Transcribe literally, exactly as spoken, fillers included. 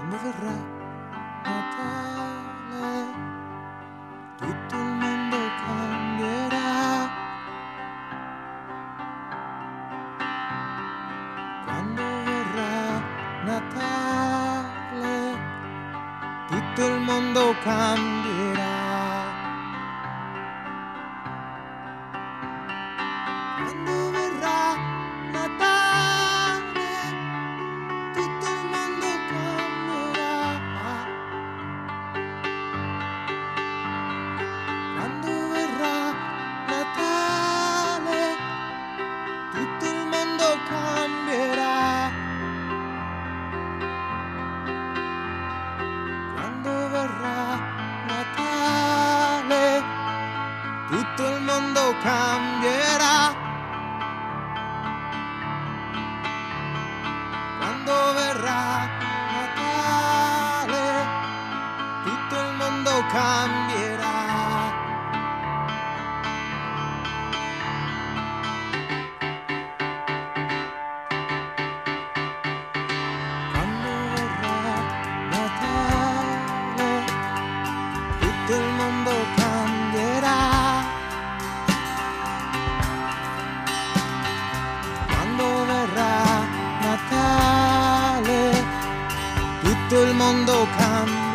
Quando verrà Natale, tutto il mondo cambierà. Quando verrà Natale, tutto il mondo cambierà. Quando verrà Natale, tutto il mondo cambierà. Quando verrà Natale, tutto il mondo cambierà. Quando verrà Natale, tutto il mondo cambierà. Quando verrà Natale, tutto il mondo cambierà. Quando verrà Natale, tutto il mondo cambierà. Quando verrà Natale, tutto il mondo cambierà.